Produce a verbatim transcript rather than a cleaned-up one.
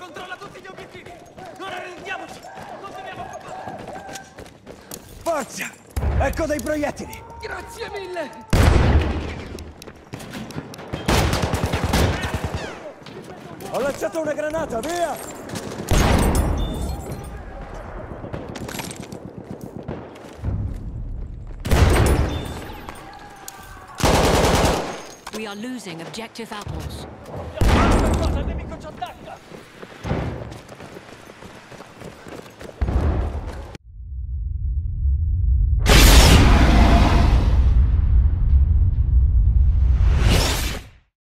Controlla tutti gli obiettivi! Non arrendiamoci! Continuiamo a combattere! Forza! Ecco dei proiettili! Grazie mille! Ho lanciato una granata, via! We are losing objective apples.